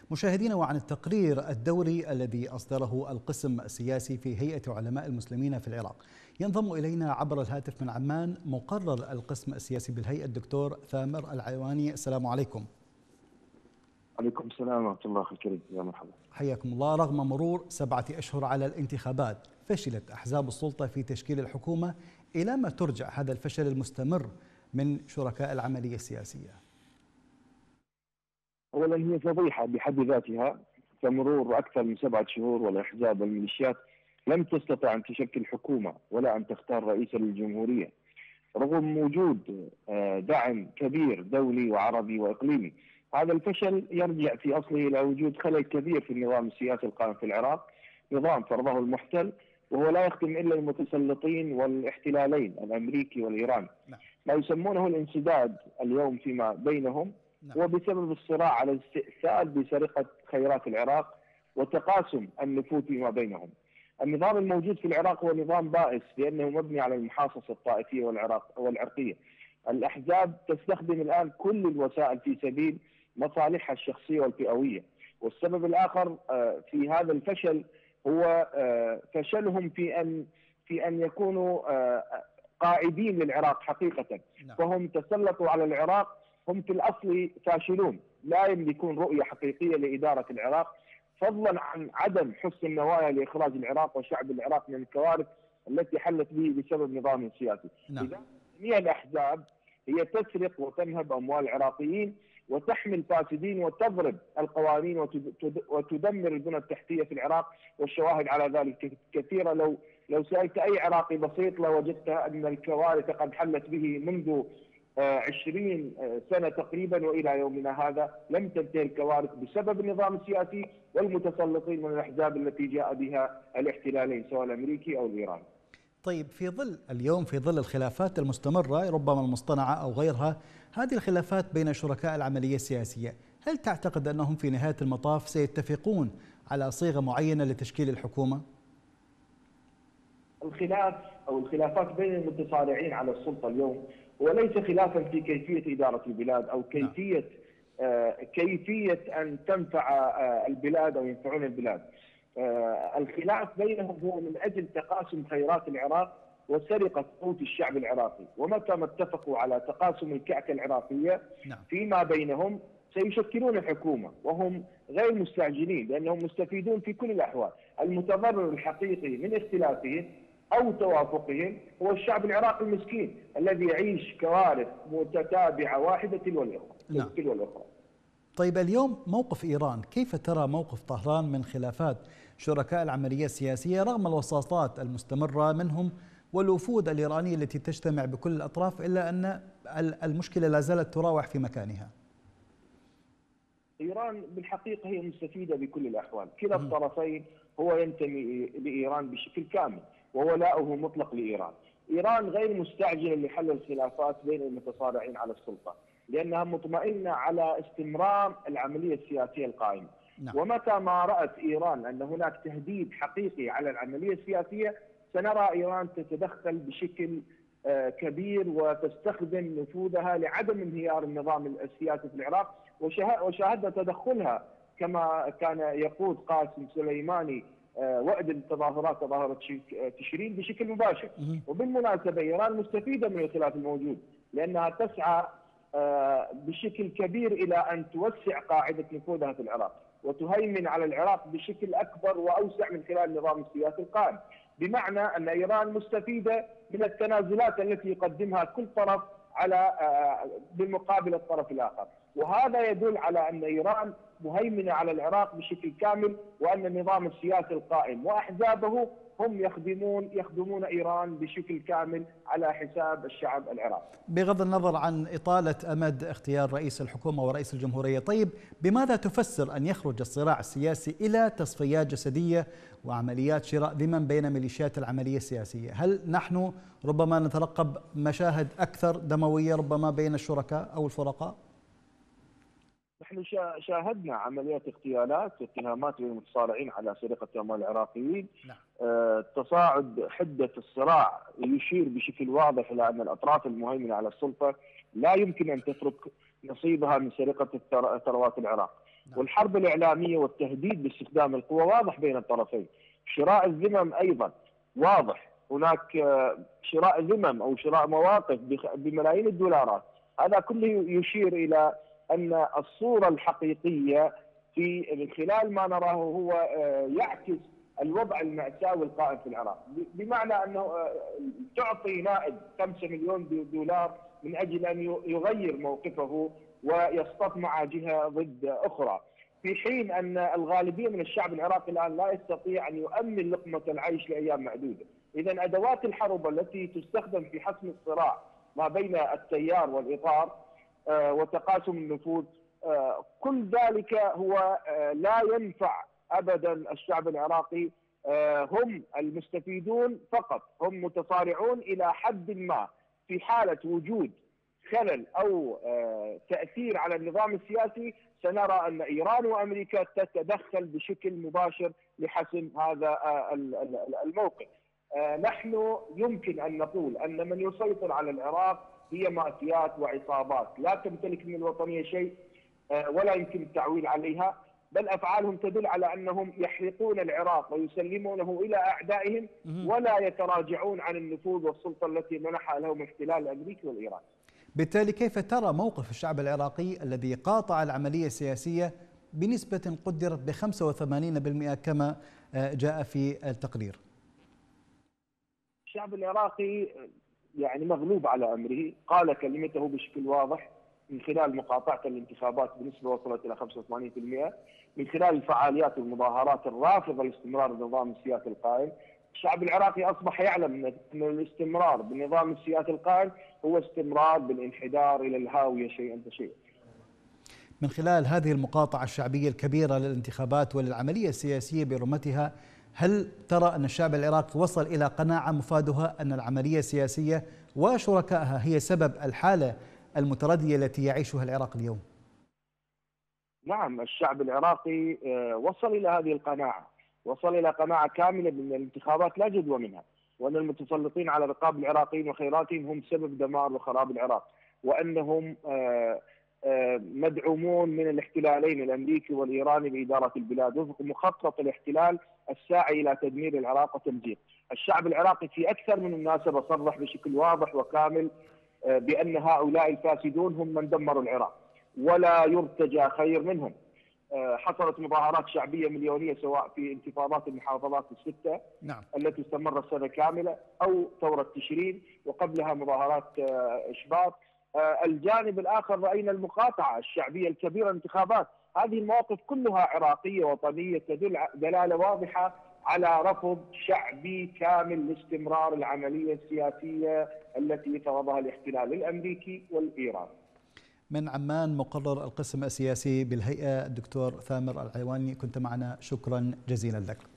مشاهدينا، وعن التقرير الدوري الذي أصدره القسم السياسي في هيئة علماء المسلمين في العراق، ينضم إلينا عبر الهاتف من عمان مقرر القسم السياسي بالهيئة الدكتور ثامر العواني. السلام عليكم. عليكم السلام ورحمة الله الكريم، يا مرحبا. حياكم الله. رغم مرور 7 أشهر على الانتخابات، فشلت أحزاب السلطة في تشكيل الحكومة. إلى ما ترجع هذا الفشل المستمر من شركاء العملية السياسية؟ أولا، هي فضيحة بحد ذاتها، كمرور أكثر من 7 شهور والأحزاب والميليشيات لم تستطع أن تشكل حكومة ولا أن تختار رئيسا للجمهورية، رغم وجود دعم كبير دولي وعربي وإقليمي. هذا الفشل يرجع في أصله إلى وجود خلل كبير في النظام السياسي القائم في العراق، نظام فرضه المحتل، وهو لا يخدم إلا المتسلطين والاحتلالين الأمريكي والإيراني. ما يسمونه الانسداد اليوم فيما بينهم هو بسبب الصراع على الاستئثار بسرقة خيرات العراق وتقاسم النفوذ فيما بينهم. النظام الموجود في العراق هو نظام بائس لأنه مبني على المحاصصة الطائفية والعرقية. الأحزاب تستخدم الآن كل الوسائل في سبيل مصالحها الشخصية والفئوية. والسبب الآخر في هذا الفشل هو فشلهم في أن يكونوا قائدين للعراق حقيقة. فهم تسلطوا على العراق، هم في الأصل فاشلون، لا يملكون رؤية حقيقية لإدارة العراق، فضلا عن عدم حسن النوايا لإخراج العراق وشعب العراق من الكوارث التي حلت به بسبب نظامه السياسي. جميع الأحزاب هي تسرق وتنهب أموال العراقيين وتحمي الفاسدين وتضرب القوانين وتدمر البنى التحتية في العراق، والشواهد على ذلك كثيرة. لو سألت أي عراقي بسيط لوجدت أن الكوارث قد حلت به منذ 20 سنة تقريبا، وإلى يومنا هذا لم تنتهي الكوارث بسبب النظام السياسي والمتسلطين من الأحزاب التي جاء بها الاحتلالين سواء الأمريكي أو الإيراني. طيب، في ظل الخلافات المستمرة ربما المصطنعة أو غيرها، هذه الخلافات بين شركاء العملية السياسية، هل تعتقد أنهم في نهاية المطاف سيتفقون على صيغة معينة لتشكيل الحكومة؟ الخلافات بين المتصارعين على السلطة اليوم وليس خلافا في كيفية إدارة البلاد أو كيفية أن تنفع البلاد أو ينفعون البلاد. الخلاف بينهم هو من أجل تقاسم خيرات العراق وسرقة قوت الشعب العراقي. ومتى ما اتفقوا على تقاسم الكعكة العراقية فيما بينهم سيشكلون الحكومة، وهم غير مستعجلين لأنهم مستفيدون في كل الأحوال. المتضرر الحقيقي من اختلافهم أو توافقهم هو الشعب العراقي المسكين الذي يعيش كوارث متتابعة واحدة تلو الأخرى. طيب، اليوم موقف إيران، كيف ترى موقف طهران من خلافات شركاء العملية السياسية رغم الوساطات المستمرة منهم والوفود الإيرانية التي تجتمع بكل الأطراف، إلا أن المشكلة لا زالت تراوح في مكانها؟ إيران بالحقيقة هي مستفيدة بكل الأحوال. كلا الطرفين هو ينتمي لإيران بشكل كامل وولاؤه مطلق لإيران. إيران غير مستعجلة لحل الخلافات بين المتصارعين على السلطة لأنها مطمئنة على استمرار العملية السياسية القائمة. ومتى ما رأت إيران أن هناك تهديد حقيقي على العملية السياسية سنرى إيران تتدخل بشكل كبير وتستخدم نفوذها لعدم انهيار النظام السياسي في العراق. وشاهدنا تدخلها كما كان يقود قاسم سليماني وقت التظاهرات، تظاهرة تشرين، بشكل مباشر. وبالمناسبة إيران مستفيدة من الخلاف الموجود لأنها تسعى بشكل كبير إلى أن توسع قاعدة نفوذها في العراق وتهيمن على العراق بشكل أكبر وأوسع من خلال النظام السياسي القائم، بمعنى أن إيران مستفيدة من التنازلات التي يقدمها كل طرف على بالمقابل الطرف الآخر. وهذا يدل على أن إيران مهيمنة على العراق بشكل كامل، وأن النظام السياسي القائم وأحزابه هم يخدمون إيران بشكل كامل على حساب الشعب العراقي. بغض النظر عن إطالة أمد اختيار رئيس الحكومة ورئيس الجمهورية، طيب بماذا تفسر أن يخرج الصراع السياسي إلى تصفيات جسدية وعمليات شراء ذمم بين ميليشيات العملية السياسية؟ هل نحن ربما نترقب مشاهد أكثر دموية ربما بين الشركاء أو الفرقاء؟ نحن شاهدنا عمليات اغتيالات واتهامات بين المتصارعين على سرقة أموال العراقيين. تصاعد حدة الصراع يشير بشكل واضح إلى أن الأطراف المهيمنة على السلطة لا يمكن أن تترك نصيبها من سرقة ثروات العراق. والحرب الإعلامية والتهديد باستخدام القوة واضح بين الطرفين. شراء الذمم أيضا واضح، هناك شراء ذمم أو شراء مواقف بملايين الدولارات. هذا كله يشير إلى أن الصورة الحقيقية من خلال ما نراه هو يعكس الوضع المأساوي القائم في العراق، بمعنى أنه تعطي نائب 5 مليون دولار من أجل أن يغير موقفه ويصطف مع جهة ضد أخرى، في حين أن الغالبية من الشعب العراقي الآن لا يستطيع أن يؤمن لقمة العيش لأيام معدودة. إذا أدوات الحرب التي تستخدم في حسم الصراع ما بين التيار والإطار وتقاسم النفوذ، كل ذلك هو لا ينفع أبدا الشعب العراقي. هم المستفيدون فقط، هم متصارعون إلى حد ما. في حالة وجود خلل أو تأثير على النظام السياسي سنرى أن إيران وأمريكا تتدخل بشكل مباشر لحسم هذا الموقف. نحن يمكن أن نقول أن من يسيطر على العراق هي مافيات وعصابات لا تمتلك من الوطنية شيء ولا يمكن التعويل عليها، بل أفعالهم تدل على أنهم يحرقون العراق ويسلمونه إلى أعدائهم ولا يتراجعون عن النفوذ والسلطة التي منحها لهم الاحتلال الأمريكي والإيراني. بالتالي كيف ترى موقف الشعب العراقي الذي قاطع العملية السياسية بنسبة قدرت ب 85% كما جاء في التقرير؟ الشعب العراقي يعني مغلوب على أمره، قال كلمته بشكل واضح من خلال مقاطعة الانتخابات بنسبة وصلت إلى 85%، من خلال الفعاليات والمظاهرات الرافضة لاستمرار النظام السياسي القائم. الشعب العراقي أصبح يعلم أن الاستمرار بالنظام السياسي القائم هو استمرار بالانحدار إلى الهاوية شيئا فشيئا. من خلال هذه المقاطعة الشعبية الكبيرة للانتخابات وللعملية السياسية برمتها، هل ترى أن الشعب العراقي وصل إلى قناعة مفادها أن العملية السياسية وشركائها هي سبب الحالة المتردية التي يعيشها العراق اليوم؟ نعم، الشعب العراقي وصل إلى هذه القناعة، وصل إلى قناعة كاملة بأن الانتخابات لا جدوى منها، وأن المتسلطين على رقاب العراقيين وخيراتهم هم سبب دمار وخراب العراق، وأنهم مدعومون من الاحتلالين الأمريكي والإيراني بإدارة البلاد وفق مخطط الاحتلال الساعي إلى تدمير العراق وتمزيق. الشعب العراقي في أكثر من مناسبة صرح بشكل واضح وكامل بأن هؤلاء الفاسدون هم من دمروا العراق ولا يرتجى خير منهم. حصلت مظاهرات شعبية مليونية سواء في انتفاضات المحافظات الستة التي استمرت سنة كاملة أو ثورة تشرين وقبلها مظاهرات إشباط. الجانب الآخر رأينا المقاطعة الشعبية الكبيرة للانتخابات. هذه المواقف كلها عراقية وطنية تدل دلالة واضحة على رفض شعبي كامل لاستمرار العملية السياسية التي فرضها الاحتلال الأمريكي والإيراني. من عمان مقرر القسم السياسي بالهيئة الدكتور ثامر العيواني، كنت معنا، شكرا جزيلا لك.